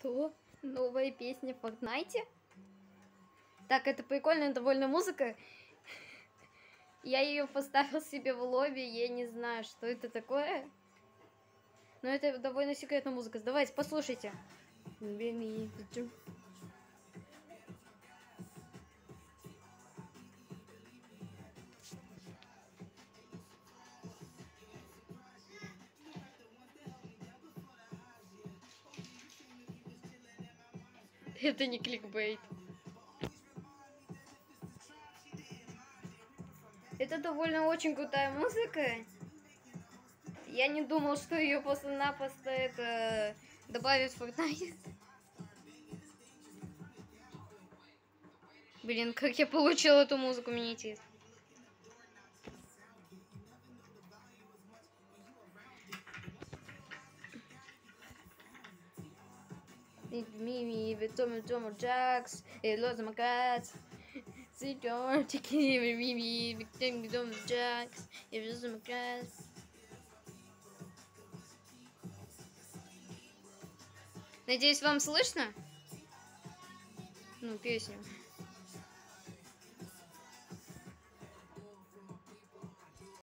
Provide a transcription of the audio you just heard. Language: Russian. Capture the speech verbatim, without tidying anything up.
Что? Новая песня в Fortnite? Так, это прикольная довольно музыка. Я ее поставил себе в лобби, я не знаю, что это такое. Но это довольно секретная музыка. Давайте, послушайте. Это не кликбейт. Это довольно очень крутая музыка. Я не думал, что ее просто-напросто это добавят в Fortnite. Блин, как я получил эту музыку, мне интересно. Мими, Тома, Тома, Джакс, и Лоза Макац. Сидор, тики, Мими, Тома, Джакс, и Лоза Макац. Надеюсь, вам слышно? Ну, песню.